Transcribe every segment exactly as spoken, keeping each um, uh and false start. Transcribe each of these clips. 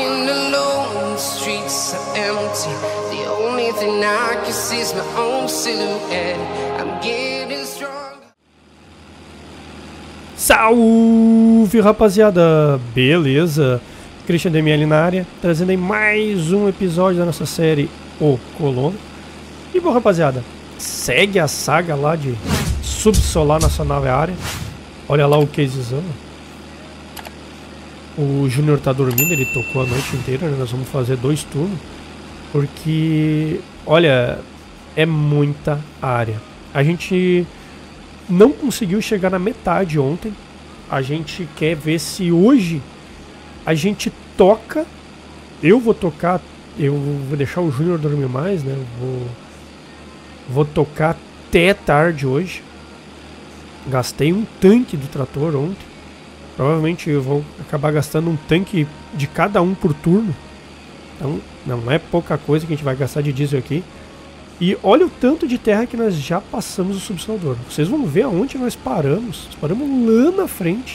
walking alone, the streets are empty. The only thing I can see is my own silhouette. I'm getting stronger. Salve, rapaziada! Beleza? Christian D M L na área, trazendo aí mais um episódio da nossa série O Colono. E bom, rapaziada, segue a saga lá de subsolar nossa nave área. Olha lá o casezão. O Júnior tá dormindo, ele tocou a noite inteira, né? Nós vamos fazer dois turnos. Porque, olha, é muita área. A gente não conseguiu chegar na metade ontem. A gente quer ver se hoje a gente toca. Eu vou tocar, eu vou deixar o Júnior dormir mais, né? Eu vou, vou tocar até tarde hoje. Gastei um tanque do trator ontem. Provavelmente eu vou acabar gastando um tanque de cada um por turno. Então não é pouca coisa que a gente vai gastar de diesel aqui. E olha o tanto de terra que nós já passamos o subsolador. Vocês vão ver aonde nós paramos. Nós paramos lá na frente.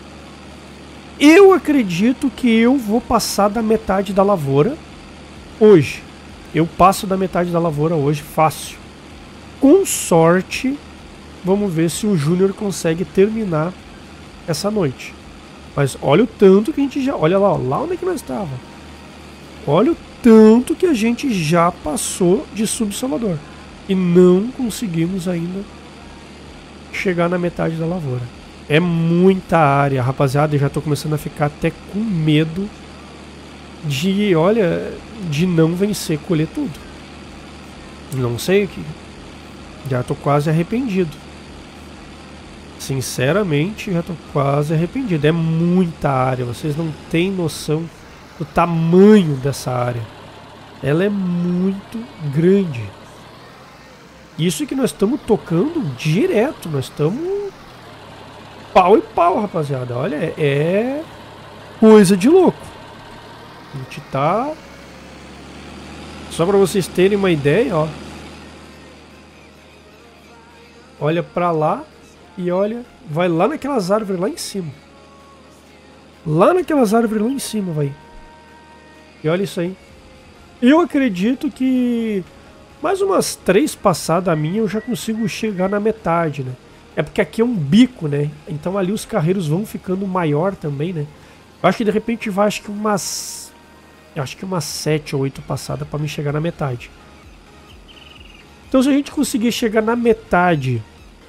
Eu acredito que eu vou passar da metade da lavoura hoje. Eu passo da metade da lavoura hoje fácil. Com sorte, vamos ver se o Júnior consegue terminar essa noite. Mas olha o tanto que a gente já... Olha lá, ó, lá onde é que nós estávamos. Olha o tanto que a gente já passou de subsolador. E não conseguimos ainda chegar na metade da lavoura. É muita área, rapaziada. Eu já tô começando a ficar até com medo de, olha, de não vencer colher tudo. Não sei o que. Já tô quase arrependido. Sinceramente, já tô quase arrependido. É muita área. Vocês não têm noção do tamanho dessa área. Ela é muito grande. Isso que nós estamos tocando direto. Nós estamos pau e pau, rapaziada. Olha, é coisa de louco. A gente tá... Só pra vocês terem uma ideia, ó. Olha pra lá e olha, vai lá naquelas árvores lá em cima. Lá naquelas árvores lá em cima, vai. E olha isso aí. Eu acredito que mais umas três passadas a minha eu já consigo chegar na metade, né? É porque aqui é um bico, né? Então ali os carreiros vão ficando maior também, né? Eu acho que de repente vai, acho que umas... Eu acho que umas sete ou oito passadas pra me chegar na metade. Então se a gente conseguir chegar na metade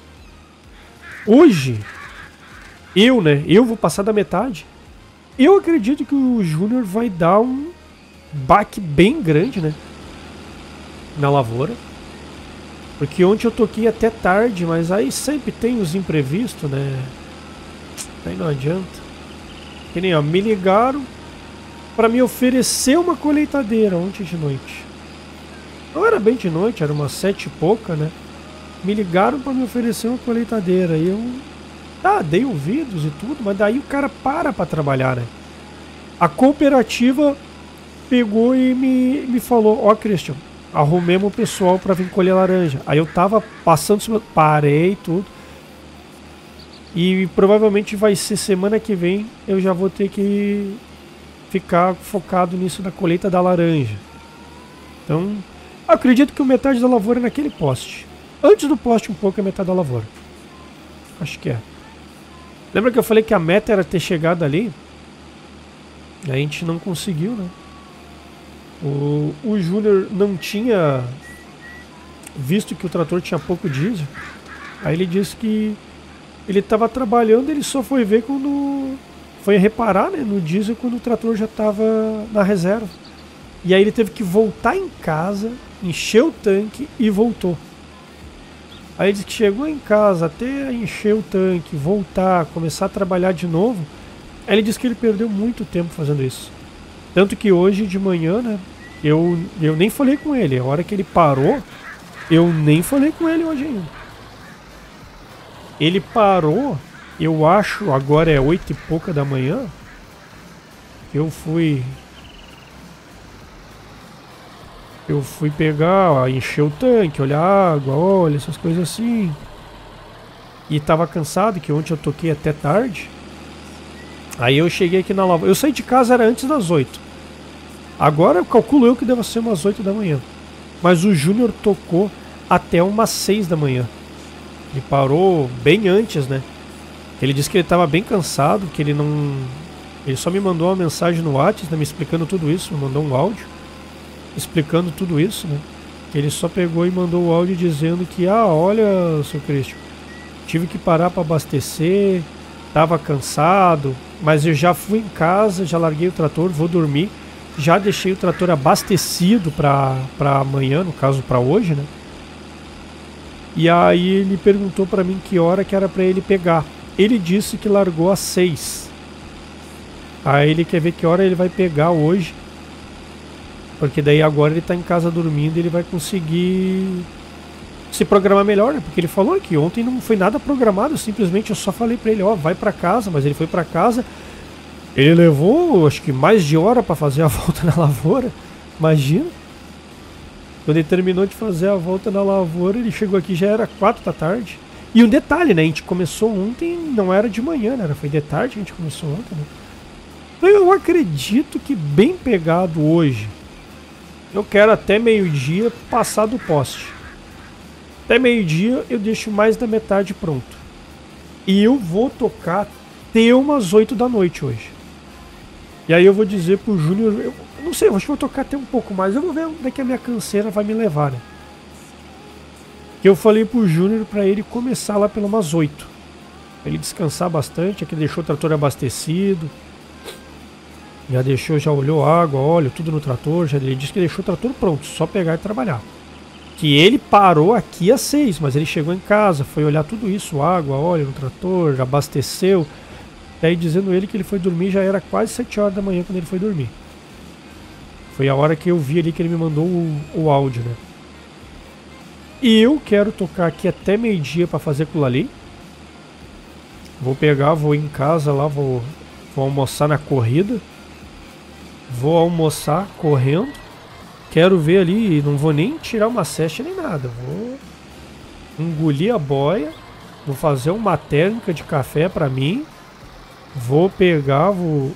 hoje, eu, né? Eu vou passar da metade. Eu acredito que o Júnior vai dar um baque bem grande, né? Na lavoura. Porque ontem eu toquei até tarde, mas aí sempre tem os imprevistos, né? Aí não adianta. Que nem, ó, me ligaram para me oferecer uma colheitadeira ontem de noite. Não era bem de noite, era umas sete e pouca, né? Me ligaram para me oferecer uma colheitadeira. E eu, tá, dei ouvidos e tudo, mas daí o cara para para trabalhar, né? A cooperativa pegou e me, me falou, ó, Christian, arrumemos o pessoal para vir colher laranja. Aí eu tava passando, parei tudo. E provavelmente vai ser semana que vem, eu já vou ter que ficar focado nisso da colheita da laranja. Então, acredito que o metade da lavoura é naquele poste. Antes do poste um pouco é metade da lavoura. Acho que é. Lembra que eu falei que a meta era ter chegado ali? A gente não conseguiu, né? O, o Júnior não tinha visto que o trator tinha pouco diesel. Aí ele disse que ele estava trabalhando, ele só foi ver quando... Foi reparar, né, no diesel quando o trator já estava na reserva. E aí ele teve que voltar em casa, encher o tanque e voltou. Aí ele disse que chegou em casa até encher o tanque, voltar, começar a trabalhar de novo. Aí ele disse que ele perdeu muito tempo fazendo isso. Tanto que hoje de manhã, né, eu, eu nem falei com ele. A hora que ele parou, eu nem falei com ele hoje ainda. Ele parou, eu acho, agora é oito e pouca da manhã. Eu fui... Eu fui pegar, ó, encher o tanque, olhar a água, olha, essas coisas assim. E tava cansado, que ontem eu toquei até tarde. Aí eu cheguei aqui na lavoura. Eu saí de casa, era antes das oito. Agora eu calculo eu que deva ser umas oito da manhã. Mas o Júnior tocou até umas seis da manhã. Ele parou bem antes, né? Ele disse que ele estava bem cansado, que ele não... Ele só me mandou uma mensagem no WhatsApp, né, me explicando tudo isso, me mandou um áudio explicando tudo isso, né? Ele só pegou e mandou o áudio dizendo que, ah, olha, seu Cristian, tive que parar para abastecer, tava cansado, mas eu já fui em casa, já larguei o trator, vou dormir, já deixei o trator abastecido para para amanhã, no caso para hoje, né? E aí ele perguntou para mim que hora que era para ele pegar. Ele disse que largou às seis. Aí ele quer ver que hora ele vai pegar hoje, porque daí agora ele tá em casa dormindo e ele vai conseguir se programar melhor, né? Porque ele falou que ontem não foi nada programado, simplesmente eu só falei pra ele, ó, vai pra casa, mas ele foi pra casa, ele levou acho que mais de hora pra fazer a volta na lavoura, imagina. Quando ele terminou de fazer a volta na lavoura, ele chegou aqui, já era quatro da tarde. E um detalhe, né, a gente começou ontem, não era de manhã, né, foi de tarde que a gente começou ontem, né? Eu acredito que bem pegado hoje, eu quero até meio-dia passar do poste. Até meio-dia eu deixo mais da metade pronto. E eu vou tocar até umas oito da noite hoje. E aí eu vou dizer pro Júnior, eu não sei, eu acho que vou tocar até um pouco mais. Eu vou ver onde é que a minha canseira vai me levar, né? Que eu falei pro Júnior pra ele começar lá pelas umas oito. Pra ele descansar bastante, aqui deixou o trator abastecido. Já deixou, já olhou água, óleo, tudo no trator. Já ele disse que deixou o trator pronto, só pegar e trabalhar. Que ele parou aqui às seis, mas ele chegou em casa, foi olhar tudo isso, água, óleo no trator, abasteceu. E aí dizendo ele que ele foi dormir, já era quase sete horas da manhã quando ele foi dormir. Foi a hora que eu vi ali que ele me mandou o, o áudio, né? E eu quero tocar aqui até meio-dia para fazer aquilo ali. Vou pegar, vou ir em casa lá, vou, vou almoçar na corrida. Vou almoçar correndo. Quero ver ali, não vou nem tirar uma cesta nem nada. Vou engolir a boia. Vou fazer uma técnica de café pra mim. Vou pegar vou...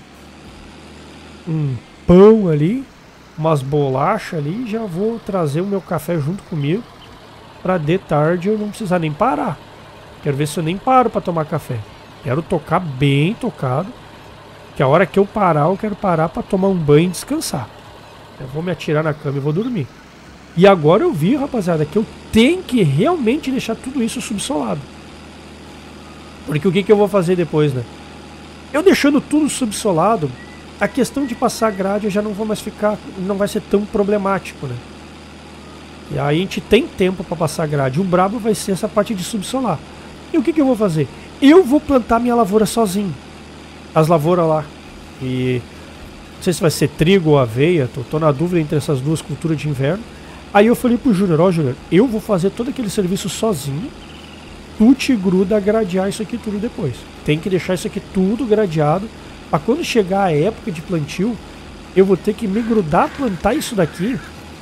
um pão ali, umas bolachas ali. E já vou trazer o meu café junto comigo. Pra de tarde eu não precisar nem parar. Quero ver se eu nem paro pra tomar café. Quero tocar bem tocado. Que a hora que eu parar, eu quero parar pra tomar um banho e descansar. Eu vou me atirar na cama e vou dormir. E agora eu vi, rapaziada, que eu tenho que realmente deixar tudo isso subsolado. Porque o que, que eu vou fazer depois, né? Eu deixando tudo subsolado, a questão de passar grade eu já não vou mais ficar, não vai ser tão problemático, né? E aí a gente tem tempo pra passar grade. O brabo vai ser essa parte de subsolar. E o que, que eu vou fazer? Eu vou plantar minha lavoura sozinho. As lavouras lá. E não sei se vai ser trigo ou aveia. Tô, tô na dúvida entre essas duas culturas de inverno. Aí eu falei pro Júnior, ó Júnior, eu vou fazer todo aquele serviço sozinho. Tu te gruda a gradear isso aqui tudo depois. Tem que deixar isso aqui tudo gradeado. Pra quando chegar a época de plantio, eu vou ter que me grudar, plantar isso daqui.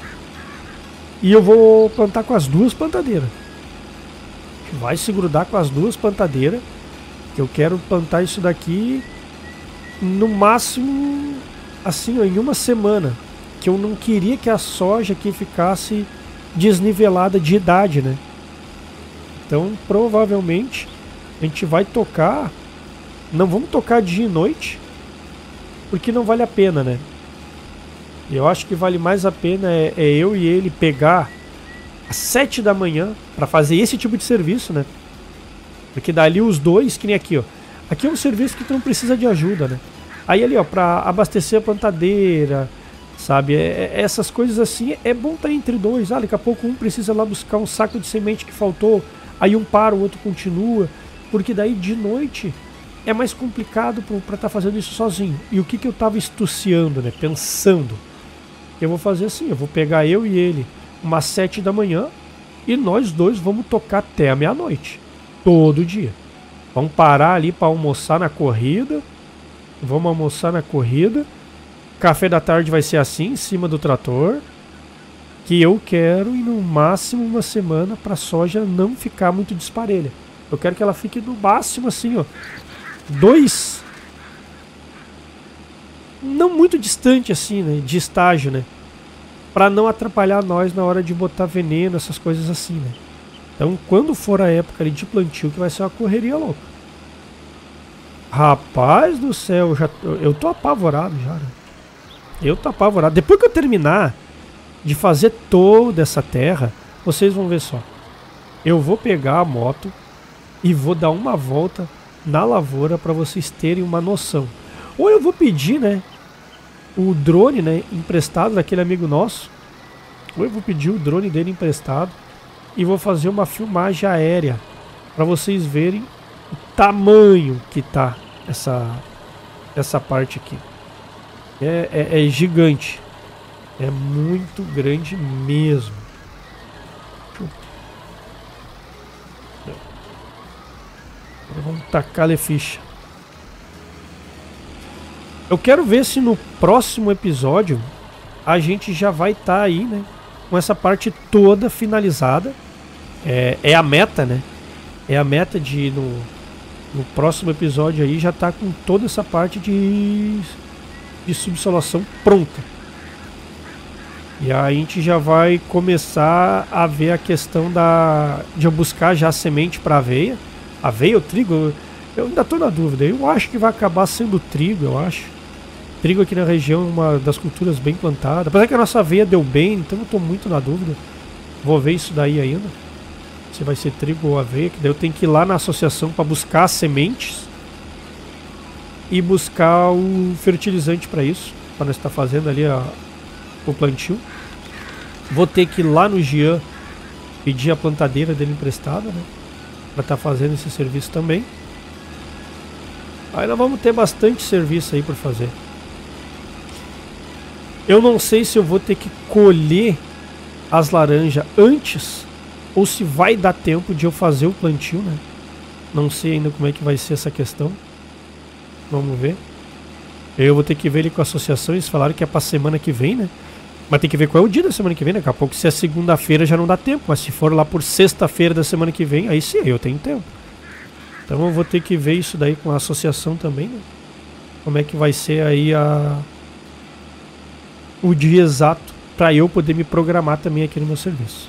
E eu vou plantar com as duas plantadeiras. Vai se grudar com as duas plantadeiras. Que eu quero plantar isso daqui no máximo assim, ó, em uma semana. Que eu não queria que a soja aqui ficasse desnivelada de idade, né? Então provavelmente a gente vai tocar. Não vamos tocar dia e noite, porque não vale a pena, né? Eu acho que vale mais a pena é, é eu e ele pegar às sete da manhã para fazer esse tipo de serviço, né? Porque dali os dois, que nem aqui, ó. Aqui é um serviço que tu não precisa de ajuda, né? Aí ali, ó, pra abastecer a plantadeira, sabe? É, é, essas coisas assim, é bom estar entre dois. Ah, daqui a pouco um precisa lá buscar um saco de semente que faltou. Aí um para, o outro continua. Porque daí de noite é mais complicado pra estar fazendo isso sozinho. E o que que eu tava estuciando, né? Pensando. Eu vou fazer assim, eu vou pegar eu e ele umas sete da manhã e nós dois vamos tocar até a meia-noite. Todo dia. Vamos parar ali para almoçar na corrida. Vamos almoçar na corrida. Café da tarde vai ser assim, em cima do trator. Que eu quero ir no máximo uma semana para a soja não ficar muito disparelha. Eu quero que ela fique no máximo assim, ó. Dois. não muito distante assim, né, de estágio, né, para não atrapalhar nós na hora de botar veneno, essas coisas assim, né. Então, quando for a época ali de plantio, que vai ser uma correria louca. Rapaz do céu, eu já eu tô apavorado já, né? Eu tô apavorado. Depois que eu terminar de fazer toda essa terra, vocês vão ver só. Eu vou pegar a moto e vou dar uma volta na lavoura para vocês terem uma noção. Ou eu vou pedir, né, o drone, né, emprestado daquele amigo nosso. Ou eu vou pedir o drone dele emprestado e vou fazer uma filmagem aérea para vocês verem o tamanho que tá essa essa parte aqui. É, é, é gigante. É muito grande mesmo. Agora vamos tacar-lhe ficha. Eu quero ver se no próximo episódio a gente já vai estar tá aí, né, com essa parte toda finalizada. É, é a meta, né? É a meta de no, no próximo episódio aí já tá com toda essa parte de, de subsolação pronta. E aí a gente já vai começar a ver a questão da de eu buscar já semente para aveia. Aveia ou trigo? Eu, eu ainda tô na dúvida. Eu acho que vai acabar sendo trigo, eu acho. Trigo aqui na região é uma das culturas bem plantadas. Apesar que a nossa aveia deu bem, então eu tô muito na dúvida. Vou ver isso daí ainda. Se vai ser trigo ou aveia, que daí eu tenho que ir lá na associação para buscar as sementes e buscar o fertilizante para isso, para nós estar fazendo ali a, o plantio. Vou ter que ir lá no Jean pedir a plantadeira dele emprestada, né, para estar fazendo esse serviço também. Aí nós vamos ter bastante serviço aí por fazer. Eu não sei se eu vou ter que colher as laranjas antes ou se vai dar tempo de eu fazer o plantio, né? Não sei ainda como é que vai ser essa questão. Vamos ver. Eu vou ter que ver ele com a associação. Eles falaram que é pra semana que vem, né? Mas tem que ver qual é o dia da semana que vem, né? Daqui a pouco, se é segunda-feira, já não dá tempo. Mas se for lá por sexta-feira da semana que vem, aí sim, eu tenho tempo. Então eu vou ter que ver isso daí com a associação também, né? Como é que vai ser aí a... o dia exato para eu poder me programar também aqui no meu serviço.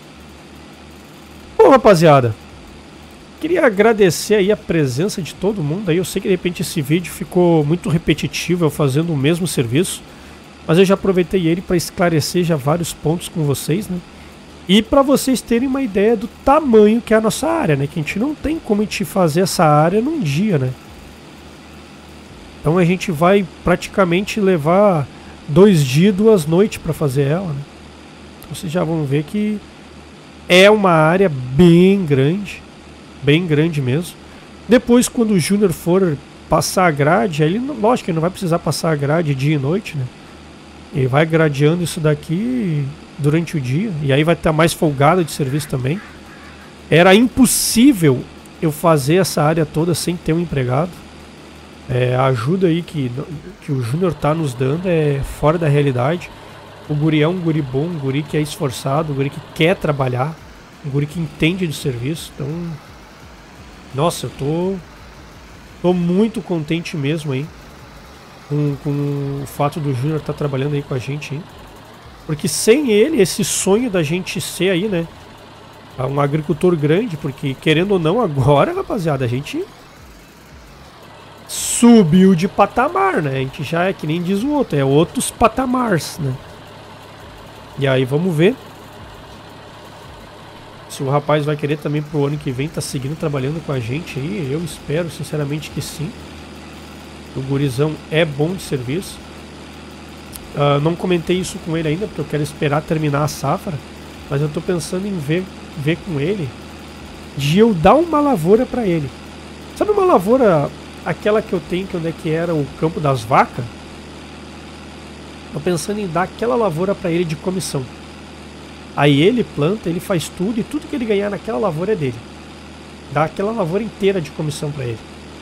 Bom, rapaziada, queria agradecer aí a presença de todo mundo. Aí eu sei que de repente esse vídeo ficou muito repetitivo, eu fazendo o mesmo serviço, mas eu já aproveitei ele para esclarecer já vários pontos com vocês, né? E para vocês terem uma ideia do tamanho que é a nossa área, né? Que a gente não tem como a gente fazer essa área num dia, né? Então a gente vai praticamente levar dois dias, duas noites para fazer ela, né? Então vocês já vão ver que é uma área bem grande, bem grande mesmo. Depois, quando o Júnior for passar a grade, aí ele, lógico que ele não vai precisar passar a grade dia e noite, né? Ele vai gradeando isso daqui durante o dia, e aí vai estar mais folgado de serviço também. Era impossível eu fazer essa área toda sem ter um empregado. É, a ajuda aí que, que o Júnior tá nos dando é fora da realidade. O guri é um guri bom, um guri que é esforçado, um guri que quer trabalhar, um guri que entende de serviço. Então, nossa, eu tô, tô muito contente mesmo aí com, com o fato do Júnior estar tá trabalhando aí com a gente, hein? Porque sem ele, esse sonho da gente ser aí, né, um agricultor grande, porque querendo ou não, agora, rapaziada, a gente subiu de patamar, né? A gente já é que nem diz o outro, é outros patamares, né? E aí vamos ver se o rapaz vai querer também pro ano que vem tá seguindo trabalhando com a gente aí. Eu espero sinceramente que sim. O gurizão é bom de serviço. Uh, não comentei isso com ele ainda porque eu quero esperar terminar a safra, mas eu tô pensando em ver, ver com ele de eu dar uma lavoura para ele. Sabe uma lavoura, aquela que eu tenho, que onde é que era o campo das vacas? Tô pensando em dar aquela lavoura para ele de comissão. Aí ele planta, ele faz tudo, e tudo que ele ganhar naquela lavoura é dele. Dá aquela lavoura inteira de comissão para ele.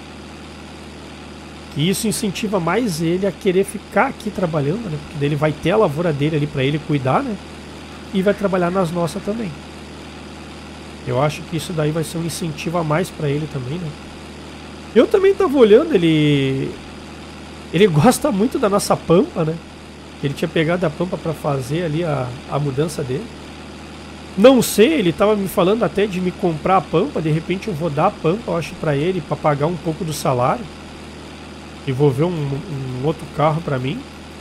E isso incentiva mais ele a querer ficar aqui trabalhando, né? Porque daí ele vai ter a lavoura dele ali para ele cuidar, né? E vai trabalhar nas nossas também. Eu acho que isso daí vai ser um incentivo a mais para ele também, né? Eu também tava olhando, ele Ele gosta muito da nossa Pampa, né? Ele tinha pegado a Pampa para fazer ali a, a mudança dele. Não sei, ele tava me falando até de me comprar a Pampa. De repente eu vou dar a Pampa, eu acho, para ele, para pagar um pouco do salário. E vou ver um, um outro carro para mim.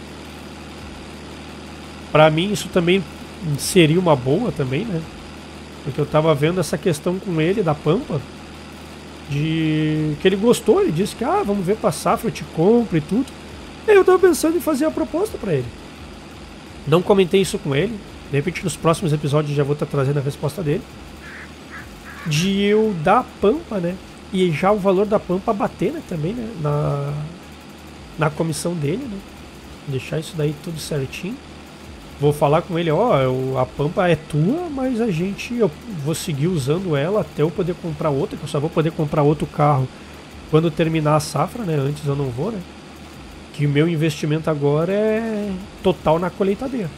Para mim isso também seria uma boa também, né? Porque eu tava vendo essa questão com ele da Pampa. De que ele gostou, ele disse que ah, vamos ver pra safra, eu te compro e tudo. E eu tava pensando em fazer a proposta pra ele. Não comentei isso com ele. De repente nos próximos episódios já vou estar trazendo a resposta dele. De eu dar a Pampa, né? E já o valor da Pampa bater, né, também, né? Na, na comissão dele, né? Deixar isso daí tudo certinho. Vou falar com ele, ó, oh, a Pampa é tua, mas a gente, eu vou seguir usando ela até eu poder comprar outra, que eu só vou poder comprar outro carro quando terminar a safra, né? Antes eu não vou, né? Que o meu investimento agora é total na colheitadeira.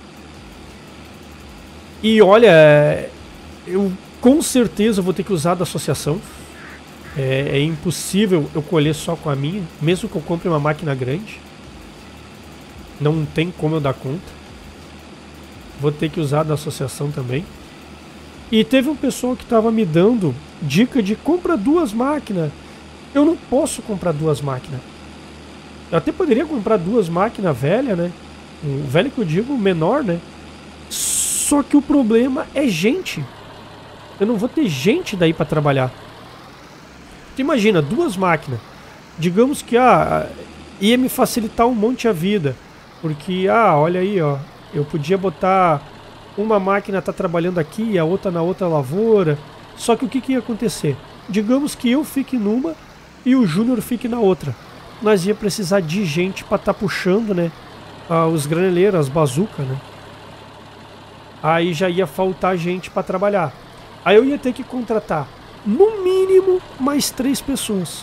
E olha, eu com certeza vou ter que usar da associação. É, é impossível eu colher só com a minha, mesmo que eu compre uma máquina grande. Não tem como eu dar conta. Vou ter que usar da associação também. E teve um pessoal que estava me dando dica de compra duas máquinas. Eu não posso comprar duas máquinas. Eu até poderia comprar duas máquinas velhas, né? Um velho que eu digo, menor, né? Só que o problema é gente. Eu não vou ter gente daí para trabalhar. Tu imagina, duas máquinas. Digamos que ah, ia me facilitar um monte a vida. Porque, ah, olha aí, ó. Eu podia botar uma máquina tá trabalhando aqui e a outra na outra lavoura. Só que o que, que ia acontecer? Digamos que eu fique numa e o Júnior fique na outra. Nós ia precisar de gente para estar tá puxando, né? Ah, os graneleiros, as bazucas, né? Aí já ia faltar gente para trabalhar. Aí eu ia ter que contratar, no mínimo, mais três pessoas.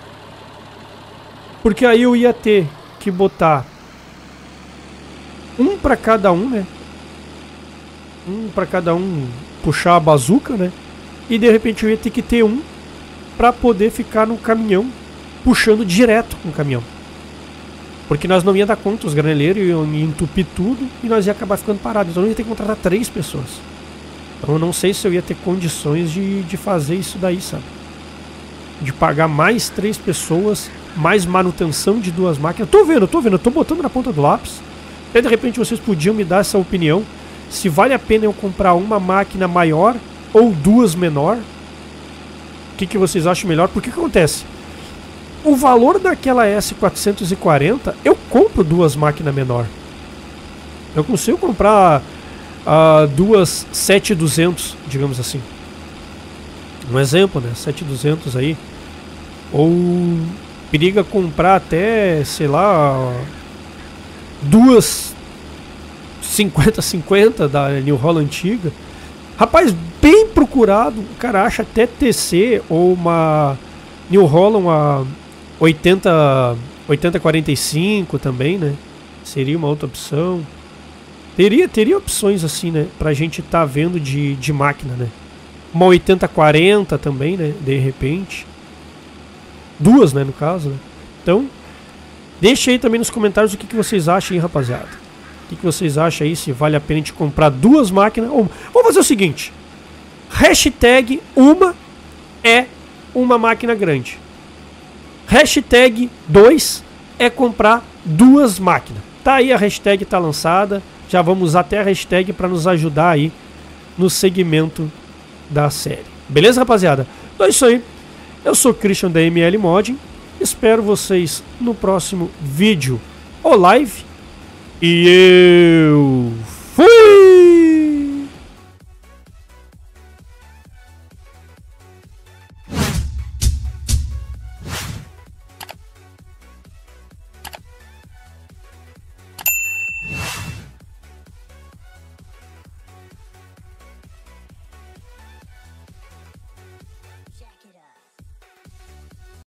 Porque aí eu ia ter que botar um para cada um, né? Um para cada um puxar a bazuca, né? E de repente eu ia ter que ter um para poder ficar no caminhão puxando direto com o caminhão. Porque nós não ia dar conta, os graneleiros iam entupir tudo e nós ia acabar ficando parados. Então eu ia ter que contratar três pessoas. Então eu não sei se eu ia ter condições de, de fazer isso daí, sabe? De pagar mais três pessoas, mais manutenção de duas máquinas. Tô vendo, tô vendo, eu tô botando na ponta do lápis. Até de repente vocês podiam me dar essa opinião. Se vale a pena eu comprar uma máquina maior ou duas menor. O que, que vocês acham melhor? Porque o que acontece? O valor daquela S quatrocentos e quarenta, eu compro duas máquinas menor. Eu consigo comprar uh, duas sete mil e duzentos, digamos assim. Um exemplo, né? sete mil e duzentos aí. Ou periga comprar até, sei lá, duas cinquenta cinquenta da New Holland antiga. Rapaz, bem procurado. O cara acha até T C ou uma New Holland a oitenta quarenta e cinco também, né? Seria uma outra opção. Teria, teria opções assim, né? Pra gente tá vendo de, de máquina, né? Uma oitenta quarenta também, né? De repente. Duas, né? No caso, né? Então, deixa aí também nos comentários o que, que vocês acham, hein, rapaziada. O que, que vocês acham aí, se vale a pena a gente comprar duas máquinas ou... Vamos fazer o seguinte. Hashtag uma é uma máquina grande. Hashtag dois é comprar duas máquinas. Tá aí, a hashtag tá lançada. Já vamos usar até a hashtag para nos ajudar aí no segmento da série. Beleza, rapaziada? Então é isso aí. Eu sou o Christian da M L Modding. Espero vocês no próximo vídeo ou live. E eu...